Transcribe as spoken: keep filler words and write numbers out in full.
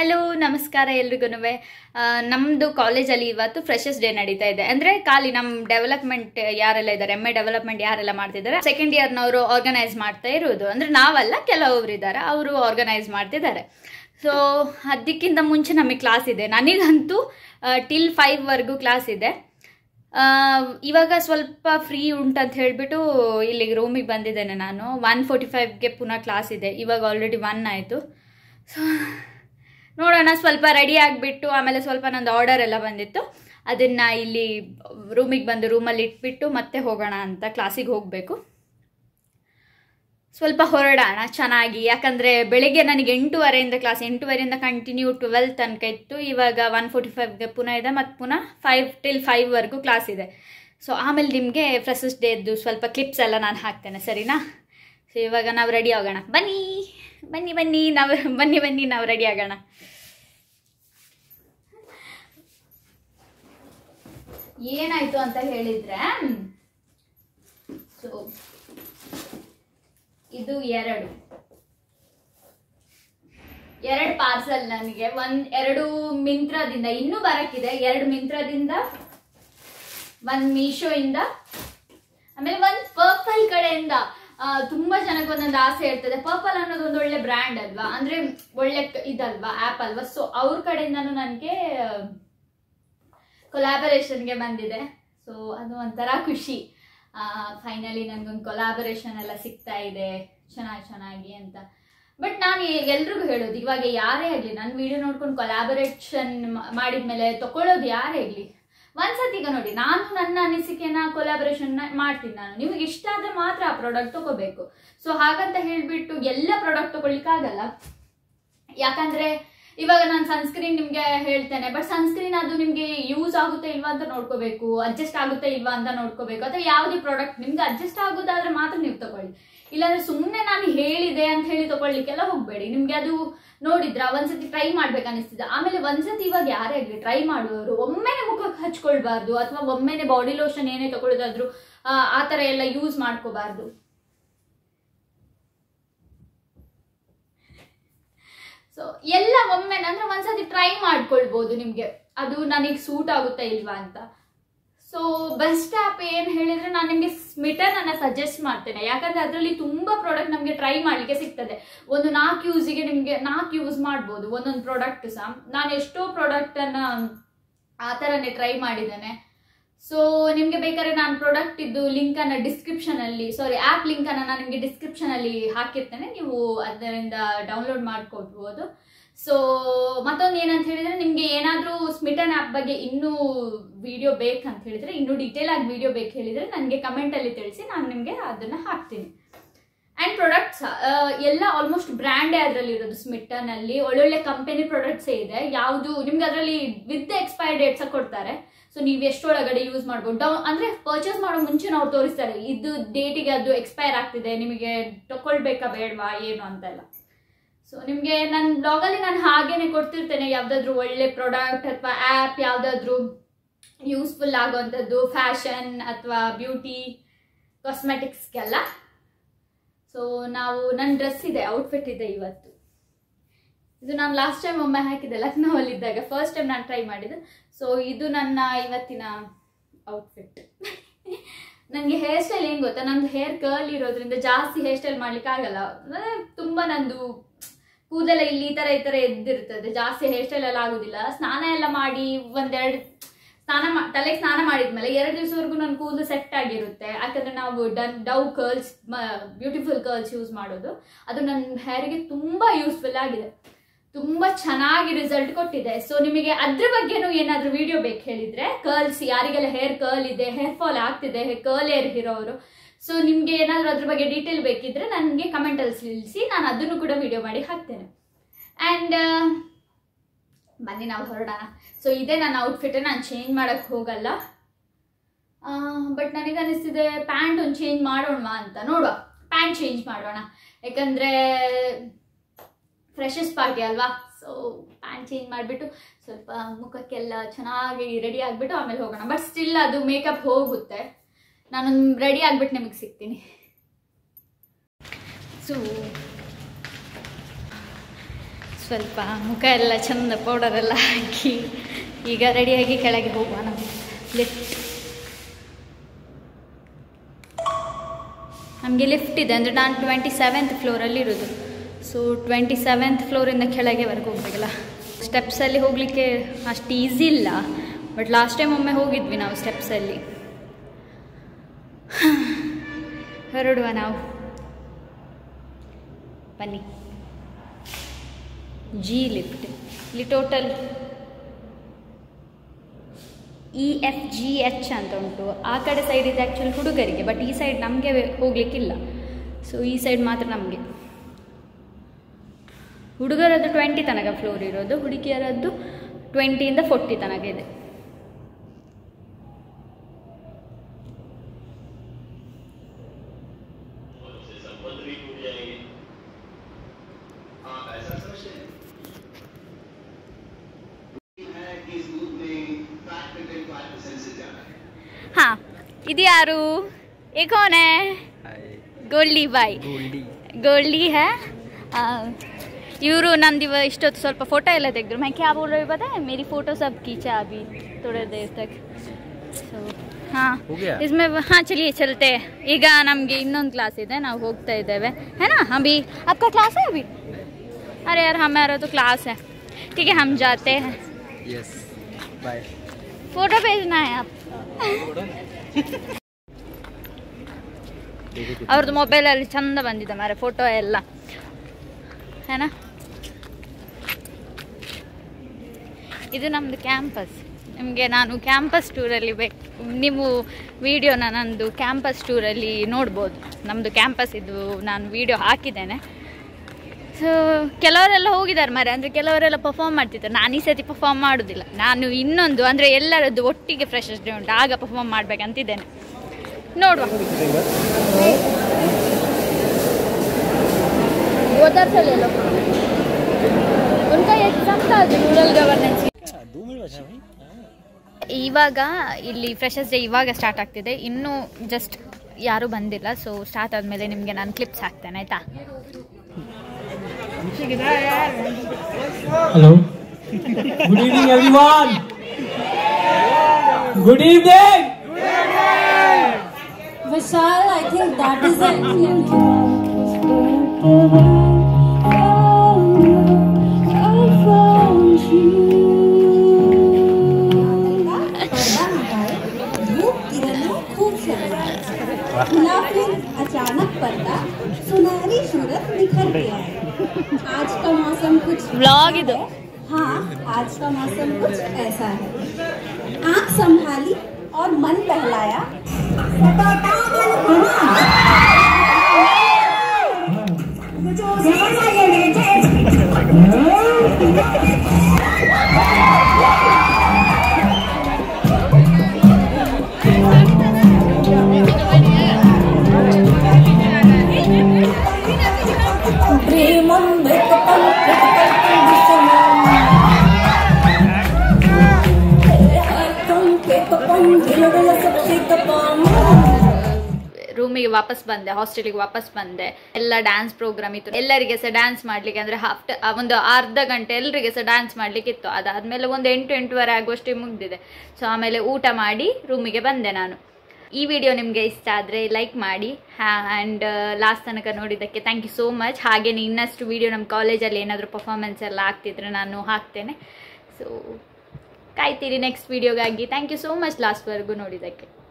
Hello ನಮಸ್ಕಾರ ಎಲ್ರಿಗೂ. ನಮ್ಮದು ಕಾಲೇಜಲ್ಲಿ ಇವತ್ತು ಫ್ರೆಶರ್ಸ್ ಡೇ ನಡೀತಾ ಇದೆ. ಅಂದರೆ ಖಾಲಿ ನಮ್ಮ ಡೆವಲಪ್ಮೆಂಟ್ ಯಾರೆಲ್ಲ ಇದ್ದಾರೆ, ಎಮ್ ಎ ಡೆವಲಪ್ಮೆಂಟ್ ಯಾರೆಲ್ಲ ಮಾಡ್ತಿದ್ದಾರೆ, ಸೆಕೆಂಡ್ ಇಯರ್ನವರು ಆರ್ಗನೈಸ್ ಮಾಡ್ತಾ ಇರೋದು. ಅಂದರೆ ನಾವಲ್ಲ, ಕೆಲವರು ಇದ್ದಾರೆ, ಅವರು ಆರ್ಗನೈಸ್ ಮಾಡ್ತಿದ್ದಾರೆ. ಸೊ ಅದಕ್ಕಿಂತ ಮುಂಚೆ ನಮಗೆ ಕ್ಲಾಸ್ ಇದೆ. ನನಗಂತೂ ಟಿಲ್ ಫೈವ್ವರೆಗೂ ಕ್ಲಾಸ್ ಇದೆ. ಇವಾಗ ಸ್ವಲ್ಪ ಫ್ರೀ ಉಂಟಂತ ಹೇಳಿಬಿಟ್ಟು ಇಲ್ಲಿಗೆ ರೂಮಿಗೆ ಬಂದಿದ್ದೇನೆ ನಾನು. ಒನ್ ಫೋರ್ಟಿ ಫೈವ್ಗೆ ಪುನಃ ಕ್ಲಾಸ್ ಇದೆ. ಇವಾಗ ಆಲ್ರೆಡಿ ಒನ್ ಆಯಿತು. ಸೊ ನೋಡೋಣ, ಸ್ವಲ್ಪ ರೆಡಿ ಆಗಿಬಿಟ್ಟು ಆಮೇಲೆ ಸ್ವಲ್ಪ ನಂದು ಆರ್ಡರ್ ಎಲ್ಲ ಬಂದಿತ್ತು, ಅದನ್ನು ಇಲ್ಲಿ ರೂಮಿಗೆ ಬಂದು ರೂಮಲ್ಲಿ ಇಟ್ಬಿಟ್ಟು ಮತ್ತೆ ಹೋಗೋಣ ಅಂತ. ಕ್ಲಾಸಿಗೆ ಹೋಗಬೇಕು, ಸ್ವಲ್ಪ ಹೊರಡೋಣ ಚೆನ್ನಾಗಿ. ಯಾಕಂದರೆ ಬೆಳಿಗ್ಗೆ ನನಗೆ ಎಂಟೂವರೆಯಿಂದ ಕ್ಲಾಸ್, ಎಂಟೂವರೆಯಿಂದ ಕಂಟಿನ್ಯೂ ಟ್ವೆಲ್ ತನಕ ಇತ್ತು. ಇವಾಗ ಒನ್ ಫೋರ್ಟಿ ಫೈವ್ಗೆ ಪುನಃ ಇದೆ, ಮತ್ತು ಪುನಃ ಫೈವ್ ಟಿಲ್ ಫೈವ್ವರೆಗೂ ಕ್ಲಾಸ್ ಇದೆ. ಸೊ ಆಮೇಲೆ ನಿಮಗೆ ಫ್ರೆಶರ್ಸ್ ಡೇದ್ದು ಸ್ವಲ್ಪ ಕ್ಲಿಪ್ಸ್ ಎಲ್ಲ ನಾನು ಹಾಕ್ತೇನೆ, ಸರಿನಾ? ಸೊ ಇವಾಗ ನಾವು ರೆಡಿ ಆಗೋಣ. ಬನ್ನಿ ಬನ್ನಿ ಬನ್ನಿ ನಾವು ಬನ್ನಿ ಬನ್ನಿ ನಾವು ರೆಡಿ ಆಗೋಣ. ಏನಾಯ್ತು ಅಂತ ಹೇಳಿದ್ರೆ, ಸೊ ಇದು ಎರಡು ಎರಡು ಪಾರ್ಸಲ್ ನನಗೆ. ಒಂದ್ ಎರಡು ಮಿಂತ್ರದಿಂದ ಇನ್ನೂ ಬರಕ್ಕಿದೆ, ಎರಡು ಮಿಂತ್ರದಿಂದ, ಒಂದ್ ಮೀಶೋ ಇಂದ, ಆಮೇಲೆ ಒಂದ್ ಪರ್ಪಲ್ ಕಡೆಯಿಂದ. ತುಂಬಾ ಜನಕ್ಕೆ ಒಂದೊಂದು ಆಸೆ ಇರ್ತದೆ. ಪರ್ಪಲ್ ಅನ್ನೋದು ಒಂದು ಒಳ್ಳೆ ಬ್ರ್ಯಾಂಡ್ ಅಲ್ವಾ, ಅಂದ್ರೆ ಒಳ್ಳೆ ಇದಲ್ವಾ, ಆ್ಯಪ್ ಅಲ್ವಾ. ಸೊ ಅವ್ರ ಕಡೆಯಿಂದನೂ ನನಗೆ ಕೊಲಾಬರೇಷನ್ಗೆ ಬಂದಿದೆ. ಸೊ ಅದು ಒಂಥರ ಖುಷಿ. ಫೈನಲಿ ನನಗೊಂದು ಕೊಲಾಬರೇಷನ್ ಎಲ್ಲ ಸಿಗ್ತಾ ಇದೆ ಚೆನ್ನಾಗಿ ಚೆನ್ನಾಗಿ ಅಂತ. ಬಟ್ ನಾನು ಎಲ್ರಿಗೂ ಹೇಳೋದು, ಇವಾಗ ಯಾರೇ ಆಗಲಿ ನನ್ನ ವಿಡಿಯೋ ನೋಡ್ಕೊಂಡು ಕೊಲಾಬರೇಷನ್ ಮಾಡಿದ್ಮೇಲೆ ತಗೊಳ್ಳೋದು ಯಾರೇ ಆಗಲಿ, ಒಂದ್ಸತಿ ಈಗ ನೋಡಿ, ನಾನು ನನ್ನ ಅನಿಸಿಕೆನ ಕೊಲಾಬರೇಷನ್ ಮಾಡ್ತೀನಿ. ನಾನು ನಿಮಗೆ ಇಷ್ಟ ಆದ್ರೆ ಮಾತ್ರ ಆ ಪ್ರಾಡಕ್ಟ್ ತಗೋಬೇಕು. ಸೊ ಹಾಗಂತ ಹೇಳ್ಬಿಟ್ಟು ಎಲ್ಲ ಪ್ರಾಡಕ್ಟ್ ತಗೊಳ್ಳಿಕ್ಕಾಗಲ್ಲ. ಯಾಕಂದ್ರೆ ಇವಾಗ ನಾನು ಸನ್ಸ್ಕ್ರೀನ್ ನಿಮ್ಗೆ ಹೇಳ್ತೇನೆ, ಬಟ್ ಸನ್ಸ್ಕ್ರೀನ್ ಅದು ನಿಮ್ಗೆ ಯೂಸ್ ಆಗುತ್ತೆ ಇಲ್ವಾ ಅಂತ ನೋಡ್ಕೋಬೇಕು, ಅಡ್ಜಸ್ಟ್ ಆಗುತ್ತೆ ಇಲ್ವಾ ಅಂತ ನೋಡ್ಕೋಬೇಕು. ಅಥವಾ ಯಾವುದೇ ಪ್ರಾಡಕ್ಟ್ ನಿಮ್ಗೆ ಅಡ್ಜಸ್ಟ್ ಆಗೋದಾದ್ರೆ ಮಾತ್ರ ನೀವು ತಗೊಳ್ಳಿ. ಇಲ್ಲಾಂದ್ರೆ ಸುಮ್ಮನೆ ನಾನು ಹೇಳಿದೆ ಅಂತ ಹೇಳಿ ತಗೊಳ್ಲಿಕ್ಕೆಲ್ಲ ಹೋಗ್ಬೇಡಿ. ನಿಮ್ಗೆ ಅದು ನೋಡಿದ್ರ ಒಂದ್ಸತಿ ಟ್ರೈ ಮಾಡ್ಬೇಕು ಅನಿಸ್ತಿದೆ, ಆಮೇಲೆ ಒಂದ್ಸತಿ ಇವಾಗ ಯಾರೇ ಆಗಲಿ ಟ್ರೈ ಮಾಡುವವರು ಒಮ್ಮೆನೆ ಮುಖಕ್ಕೆ ಹಚ್ಕೊಳ್ಬಾರ್ದು, ಅಥವಾ ಒಮ್ಮೆನೆ ಬಾಡಿ ಲೋಷನ್ ಏನೇ ತಗೊಳ್ಳೋದಾದ್ರು ಆ ತರ ಎಲ್ಲ ಯೂಸ್ ಮಾಡ್ಕೋಬಾರ್ದು. ಸೊ ಎಲ್ಲ ಒಮ್ಮೆ ಅಂದ್ರೆ ಒಂದ್ಸತಿ ಟ್ರೈ ಮಾಡ್ಕೊಳ್ಬಹುದು ನಿಮ್ಗೆ ಅದು ನನಗೆ ಸೂಟ್ ಆಗುತ್ತಾ ಇಲ್ವಾ ಅಂತ. ಸೊ ಬೆಸ್ಟ್ ಆ್ಯಪ್ ಏನ್ ಹೇಳಿದ್ರೆ ನಾನು ನಿಮ್ಗೆ ಸ್ಮಿಟನ್ ಅನ್ನ ಸಜೆಸ್ಟ್ ಮಾಡ್ತೇನೆ. ಯಾಕಂದ್ರೆ ಅದರಲ್ಲಿ ತುಂಬಾ ಪ್ರಾಡಕ್ಟ್ ನಮ್ಗೆ ಟ್ರೈ ಮಾಡ್ಲಿಕ್ಕೆ ಸಿಗ್ತದೆ. ಒಂದು ನಾಲ್ಕು ಯೂಸಿಗೆ ನಿಮ್ಗೆ ನಾಲ್ಕು ಯೂಸ್ ಮಾಡ್ಬೋದು ಒಂದೊಂದು ಪ್ರಾಡಕ್ಟ್ ಸಹ. ನಾನು ಎಷ್ಟೋ ಪ್ರಾಡಕ್ಟ್ ಅನ್ನ ಆ ತರನೇ ಟ್ರೈ ಮಾಡಿದ್ದೇನೆ. ಸೊ ನಿಮ್ಗೆ ಬೇಕಾದ್ರೆ ನಾನು ಪ್ರಾಡಕ್ಟ್ ಇದ್ದು ಲಿಂಕ್ ಅನ್ನ ಡಿಸ್ಕ್ರಿಪ್ಷನ್ ಅಲ್ಲಿ, ಸಾರಿ ಆ್ಯಪ್ ಲಿಂಕ್ ಅನ್ನ ನಾನು ನಿಮ್ಗೆ ಡಿಸ್ಕ್ರಿಪ್ಷನ್ ಅಲ್ಲಿ ಹಾಕಿರ್ತೇನೆ, ನೀವು ಅದರಿಂದ ಡೌನ್ಲೋಡ್ ಮಾಡ್ಕೊಳ್ಬಹುದು. ಸೊ ಮತ್ತೊಂದು ಏನಂತ ಹೇಳಿದ್ರೆ, ನಿಮ್ಗೆ ಏನಾದ್ರೂ ಸ್ಮಿಟನ್ ಆ್ಯಪ್ ಬಗ್ಗೆ ಇನ್ನೂ ವಿಡಿಯೋ ಬೇಕಂತ ಹೇಳಿದ್ರೆ, ಇನ್ನೂ ಡೀಟೇಲ್ ಆಗಿ ವಿಡಿಯೋ ಬೇಕು ಹೇಳಿದ್ರೆ ನನಗೆ ಕಮೆಂಟ್ ಅಲ್ಲಿ ತಿಳಿಸಿ, ನಾನು ನಿಮ್ಗೆ ಅದನ್ನ ಹಾಕ್ತೀನಿ. ಅಂಡ್ ಪ್ರಾಡಕ್ಟ್ಸ್ ಎಲ್ಲ ಆಲ್ಮೋಸ್ಟ್ ಬ್ರ್ಯಾಂಡೇ ಅದರಲ್ಲಿ ಇರೋದು. ಸ್ಮಿಟನ್ ಅಲ್ಲಿ ಒಳ್ಳೊಳ್ಳೆ ಕಂಪನಿ ಪ್ರಾಡಕ್ಟ್ಸೇ ಇದೆ. ಯಾವುದು ನಿಮ್ಗೆ ಅದರಲ್ಲಿ ವಿತ್ ಎಕ್ಸ್ಪೈರ್ ಡೇಟ್ಸ್ ಕೊಡ್ತಾರೆ. ಸೊ ನೀವು ಎಷ್ಟೊಳಗಡೆ ಯೂಸ್ ಮಾಡ್ಬೋದು. ಡೌನ್ ಅಂದ್ರೆ ಪರ್ಚೇಸ್ ಮಾಡೋ ಮುಂಚೆ ನಾವು ತೋರಿಸ್ತಾರೆ ಇದು ಡೇಟಿಗೆ ಅದು ಎಕ್ಸ್ಪೈರ್ ಆಗ್ತಿದೆ, ನಿಮಗೆ ತಗೊಳ್ಬೇಕಾ ಬೇಡವಾ ಏನು ಅಂತೆಲ್ಲ. ಸೊ ನಿಮಗೆ ನನ್ನ ಬ್ಲಾಗಲ್ಲಿ ನಾನು ಹಾಗೇನೆ ಕೊಡ್ತಿರ್ತೇನೆ, ಯಾವ್ದಾದ್ರು ಒಳ್ಳೆ ಪ್ರಾಡಕ್ಟ್ ಅಥವಾ ಆ್ಯಪ್ ಯಾವ್ದಾದ್ರು ಯೂಸ್ಫುಲ್ ಆಗುವಂಥದ್ದು, ಫ್ಯಾಷನ್ ಅಥವಾ ಬ್ಯೂಟಿ ಕಾಸ್ಮೆಟಿಕ್ಸ್ಗೆಲ್ಲ. ಸೊ ನಾವು ನನ್ನ ಡ್ರೆಸ್ ಇದೆ, ಔಟ್ಫಿಟ್ ಇದೆ ಇವತ್ತು. ಇದು ನಾನು ಲಾಸ್ಟ್ ಟೈಮ್ ಒಮ್ಮೆ ಹಾಕಿದ್ದೆ ಲಕ್ನೋವಲ್ಲಿ ಇದ್ದಾಗ, ಫಸ್ಟ್ ಟೈಮ್ ನಾನು ಟ್ರೈ ಮಾಡಿದ್ದು. ಸೊ ಇದು ನನ್ನ ಇವತ್ತಿನ ಔಟ್ಫಿಟ್. ನನಗೆ ಹೇರ್ ಸ್ಟೈಲ್ ಏನು ಗೊತ್ತಾ, ನಂದು ಹೇರ್ ಕರ್ಲ್ ಇರೋದ್ರಿಂದ ಜಾಸ್ತಿ ಹೇರ್ ಸ್ಟೈಲ್ ಮಾಡ್ಲಿಕ್ಕೆ ಆಗಲ್ಲ. ಅಂದರೆ ತುಂಬ ನಂದು ಕೂದಲೆಲ್ಲ ಇಲ್ಲಿ ಈ ಥರ ಈ ಥರ ಎದ್ದಿರ್ತದೆ, ಜಾಸ್ತಿ ಹೇರ್ ಸ್ಟೈಲ್ ಎಲ್ಲ ಆಗೋದಿಲ್ಲ. ಸ್ನಾನ ಎಲ್ಲ ಮಾಡಿ ಒಂದೆರಡು ಸ್ನಾನ ಮಾ ತಲೆಗೆ ಸ್ನಾನ ಮಾಡಿದ್ಮೇಲೆ ಎರಡು ದಿವಸವರೆಗೂ ನನ್ನ ಕೂದಲು ಸೆಟ್ ಆಗಿರುತ್ತೆ. ಯಾಕಂದರೆ ನಾವು done Dove curls beautiful curls use ಮಾಡೋದು, ಅದು ನನ್ನ ಹೇರಿಗೆ ತುಂಬ ಯೂಸ್ಫುಲ್ ಆಗಿದೆ, ತುಂಬ ಚೆನ್ನಾಗಿ ರಿಸಲ್ಟ್ ಕೊಟ್ಟಿದೆ. ಸೊ ನಿಮಗೆ ಅದ್ರ ಬಗ್ಗೆನೂ ಏನಾದರೂ ವಿಡಿಯೋ ಬೇಕು ಹೇಳಿದರೆ, ಕರ್ಲ್ಸ್ ಯಾರಿಗೆಲ್ಲ ಹೇರ್ ಕರ್ಲ್ ಇದೆ, ಹೇರ್ ಫಾಲ್ ಆಗ್ತಿದೆ, ಕರ್ಲ್ ಹೇರ್ ಇರೋರು, ಸೊ ನಿಮಗೆ ಏನಾದರೂ ಅದ್ರ ಬಗ್ಗೆ ಡೀಟೇಲ್ ಬೇಕಿದ್ರೆ ನನಗೆ ಕಮೆಂಟಲ್ಲಿ ತಿಳಿಸಿ, ನಾನು ಅದನ್ನು ಕೂಡ ವಿಡಿಯೋ ಮಾಡಿ ಹಾಕ್ತೇನೆ. ಆ್ಯಂಡ್ ಬನ್ನಿ ನಾವು ಹೊರಡೋಣ. ಸೊ ಇದೇ ನನ್ನ ಔಟ್ಫಿಟ್, ನಾನು ಚೇಂಜ್ ಮಾಡೋಕ್ಕೆ ಹೋಗಲ್ಲ. ಬಟ್ ನನಗೆ ಅನಿಸ್ತಿದೆ ಪ್ಯಾಂಟ್ ಒಂದು ಚೇಂಜ್ ಮಾಡೋಣ ಅಂತ. ನೋಡುವ, ಪ್ಯಾಂಟ್ ಚೇಂಜ್ ಮಾಡೋಣ, ಯಾಕಂದರೆ ಫ್ರೆಶರ್ಸ್ ಪಾರ್ಟಿ ಅಲ್ವಾ. ಸೊ ಪ್ಯಾಂಟ್ ಚೇಂಜ್ ಮಾಡಿಬಿಟ್ಟು ಸ್ವಲ್ಪ ಮುಖಕ್ಕೆಲ್ಲ ಚೆನ್ನಾಗಿ ರೆಡಿ ಆಗಿಬಿಟ್ಟು ಆಮೇಲೆ ಹೋಗೋಣ. ಬಟ್ ಸ್ಟಿಲ್ ಅದು ಮೇಕಪ್ ಹೋಗುತ್ತೆ. ನಾನು ರೆಡಿ ಆಗಿಬಿಟ್ಟು ನಿಮಗೆ ಸಿಗ್ತೀನಿ. ಸೊ ಸ್ವಲ್ಪ ಮುಖ ಎಲ್ಲ ಚಂದ ಪೌಡರೆಲ್ಲ ಹಾಕಿ ಈಗ ರೆಡಿಯಾಗಿ ಕೆಳಗೆ ಹೋಗುವ ನಾವು. ಲಿಫ್ಟ್ ನಮಗೆ ಲಿಫ್ಟ್ ಇದೆ ಅಂದರೆ ನಾನು ಟ್ವೆಂಟಿ ಸೆವೆಂತ್ ಫ್ಲೋರಲ್ಲಿ ಇರೋದು. ಸೊ ಟ್ವೆಂಟಿ ಸೆವೆಂತ್ ಫ್ಲೋರಿಂದ ಕೆಳಗೆವರೆಗೆ ಹೋಗ್ಬೇಕಲ್ಲ. ಸ್ಟೆಪ್ಸಲ್ಲಿ ಹೋಗಲಿಕ್ಕೆ ಅಷ್ಟು ಈಸಿ ಇಲ್ಲ, ಬಟ್ ಲಾಸ್ಟ್ ಟೈಮ್ ಒಮ್ಮೆ ಹೋಗಿದ್ವಿ ನಾವು ಸ್ಟೆಪ್ಸಲ್ಲಿ. ಹೊರಡುವ ನಾವು, ಬನ್ನಿ. ಜಿ ಲಿಫ್ಟ್ ಇಲ್ಲಿ total E F G H ಅಂತ ಉಂಟು. ಆ ಕಡೆ ಸೈಡ್ ಇದೆ ಆ್ಯಕ್ಚುಲಿ ಹುಡುಗರಿಗೆ, ಬಟ್ ಈ ಸೈಡ್ ನಮಗೆ ಹೋಗ್ಲಿಕ್ಕಿಲ್ಲ. ಸೊ ಈ ಸೈಡ್ ಮಾತ್ರ ನಮಗೆ. ಹುಡುಗರದ್ದು ಟ್ವೆಂಟಿ ತನಕ ಫ್ಲೋರ್ ಇರೋದು, ಹುಡುಗಿಯರದ್ದು ಟ್ವೆಂಟಿಯಿಂದ ಫೋರ್ಟಿ ತನಕ ಇದೆ. हाँ, ಇದು ಯಾರು? ये कौन है? ಗೋಲ್ಡಿ ಬಾಯ್. ಗೋಲ್ಡಿ है. ಇವರು ನಂದು ಇವ ಇಷ್ಟೊತ್ತು ಸ್ವಲ್ಪ ಫೋಟೋ ಎಲ್ಲ ತೆಗೆದ್ರು. मैं क्या बोल रही पता है, मेरी फोटो सब खींचा अभी थोड़े देर तक. ಸೊ ಹಾಂ, इसमें हाँ चलिए चलते. ಈಗ ನಮಗೆ ಇನ್ನೊಂದು ಕ್ಲಾಸ್ ಇದೆ, ನಾವು ಹೋಗ್ತಾ ಇದ್ದೇವೆ. है ना अभी आपका क्लास है अभी? अरे यार हमारा तो क्लास है. ठीक है हम जाते हैं. Yes bye. फोटो भेजना है आप. ಅವ್ರದ್ದು ಮೊಬೈಲಲ್ಲಿ ಚಂದ ಬಂದಿದೆ ಮಾರೆ ಫೋಟೋ ಎಲ್ಲ. ಏನ ಇದು ನಮ್ಮದು ಕ್ಯಾಂಪಸ್. ನಿಮಗೆ ನಾನು ಕ್ಯಾಂಪಸ್ ಟೂರಲ್ಲಿ ಬೇಕು, ನೀವು ವಿಡಿಯೋನ ನಂದು ಕ್ಯಾಂಪಸ್ ಟೂರಲ್ಲಿ ನೋಡ್ಬೋದು. ನಮ್ಮದು ಕ್ಯಾಂಪಸ್ ಇದು ನಾನು ವಿಡಿಯೋ ಹಾಕಿದ್ದೇನೆ. ಸೊ ಕೆಲವರೆಲ್ಲ ಹೋಗಿದ್ದಾರೆ ಮಾರೆ, ಅಂದರೆ ಕೆಲವರೆಲ್ಲ ಪರ್ಫಾರ್ಮ್ ಮಾಡ್ತಿದ್ದಾರೆ. ನಾನು ಈ ಸತಿ ಪರ್ಫಾರ್ಮ್ ಮಾಡೋದಿಲ್ಲ. ನಾನು ಇನ್ನೊಂದು ಅಂದರೆ ಎಲ್ಲರದ್ದು ಒಟ್ಟಿಗೆ ಫ್ರೆಶರ್ಸ್ ಡೇ ಉಂಟು, ಆಗ ಪರ್ಫಾರ್ಮ್ ಮಾಡಬೇಕಂತಿದ್ದೇನೆ. ನೋಡುವ. उनका एग्जाम था रूरल गवर्नेंस. ಇವಾಗ ಇಲ್ಲಿ ಫ್ರೆಶರ್ಸ್ ಡೇ ಇವಾಗ ಸ್ಟಾರ್ಟ್ ಆಗ್ತಿದೆ, ಇನ್ನೂ ಜಸ್ಟ್ ಯಾರೂ ಬಂದಿಲ್ಲ. ಸೊ ಸ್ಟಾರ್ಟ್ ಆದಮೇಲೆ ನಿಮಗೆ ನಾನು ಕ್ಲಿಪ್ಸ್ ಹಾಕ್ತೇನೆ, ಆಯಿತಾ? Hello, good evening everyone. Good evening. Vishal, I think that is it. अचानक पर्दा सुनहरी सूरत निखर गया है. आज का मौसम कुछ व्लॉग इधर. हाँ, आज का मौसम कुछ ऐसा है. आँख संभाली और मन बहलाया. ರೂಮಿಗೆ ವಾಪಸ್ ಬಂದೆ, ಹಾಸ್ಟೆಲಿಗೆ ವಾಪಸ್ ಬಂದೆ. ಎಲ್ಲ ಡ್ಯಾನ್ಸ್ ಪ್ರೋಗ್ರಾಮ್ ಇತ್ತು, ಎಲ್ಲರಿಗೆ ಸಹ ಡ್ಯಾನ್ಸ್ ಮಾಡಲಿಕ್ಕೆ, ಅಂದರೆ ಆಫ್ಟರ್ ಒಂದು ಅರ್ಧ ಗಂಟೆ ಎಲ್ಲರಿಗೆ ಸಹ ಡ್ಯಾನ್ಸ್ ಮಾಡಲಿಕ್ಕೆ ಇತ್ತು. ಅದಾದಮೇಲೆ ಒಂದು ಎಂಟು ಎಂಟೂವರೆ ಆಗುವಷ್ಟೇ ಮುಗಿದಿದೆ. ಸೊ ಆಮೇಲೆ ಊಟ ಮಾಡಿ ರೂಮಿಗೆ ಬಂದೆ ನಾನು. ಈ ವಿಡಿಯೋ ನಿಮಗೆ ಇಷ್ಟ ಆದರೆ ಲೈಕ್ ಮಾಡಿ. ಆ್ಯಂಡ್ ಲಾಸ್ಟ್ ತನಕ ನೋಡಿದ್ದಕ್ಕೆ ಥ್ಯಾಂಕ್ ಯು ಸೋ ಮಚ್. ಹಾಗೆಯೇ ಇನ್ನಷ್ಟು ವಿಡಿಯೋ ನಮ್ಮ ಕಾಲೇಜಲ್ಲಿ ಏನಾದರೂ ಪರ್ಫಾರ್ಮೆನ್ಸ್ ಎಲ್ಲ ಆಗ್ತಿದ್ರೆ ನಾನು ಹಾಕ್ತೇನೆ. ಸೊ ಕಾಯ್ತೀರಿ ನೆಕ್ಸ್ಟ್ ವಿಡಿಯೋಗಾಗಿ. ಥ್ಯಾಂಕ್ ಯು ಸೋ ಮಚ್ ಲಾಸ್ಟ್ವರೆಗೂ ನೋಡಿದ್ದಕ್ಕೆ.